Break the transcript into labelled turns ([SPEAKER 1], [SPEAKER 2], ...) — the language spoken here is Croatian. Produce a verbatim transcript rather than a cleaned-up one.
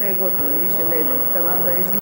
[SPEAKER 1] te je gotovo, više ne ide. Taman da iz